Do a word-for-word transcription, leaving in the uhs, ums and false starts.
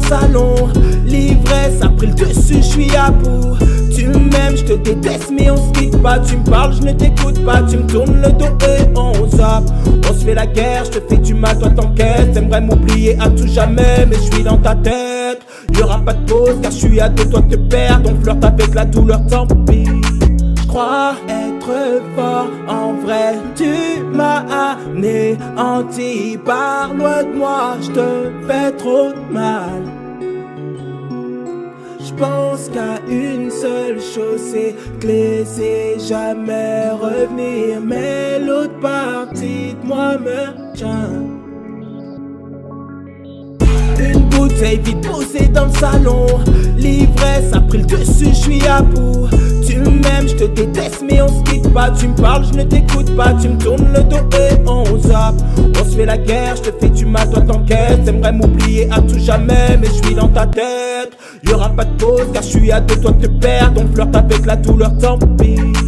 salon. L'ivresse a pris le dessus, je suis à bout. Tu m'aimes, je te déteste mais on se quitte pas. Tu me parles, je ne t'écoute pas. Tu me tournes le dos et on zappe. On se fait la guerre, je te fais du mal, toi t'enquêtes. T'aimerais m'oublier à tout jamais, mais je suis dans ta tête. Y'aura pas de pause car je suis à deux doigts de te perdre. On flirte avec la douleur, tant pis. Je crois être fort en vrai. Tu m'as anéanti par loin de moi. Je te fais trop de mal. Je pense qu'à une seule chose, c'est que laisser jamais revenir. Mais l'autre partie de moi me tient. Une bouteille vide posée dans le salon. L'ivresse a pris le dessus, je suis à bout. Tu m'aimes, je te déteste mais on se quitte pas. Tu me parles, je ne t'écoute pas. Tu me tournes le dos et on zappe. On se fait la guerre, je te fais du mal, toi t'enquêtes. T'aimerais m'oublier à tout jamais, mais je suis dans ta tête. Y'aura pas de pause car je suis à deux doigts de te perdre. On flirte avec la douleur, tant pis.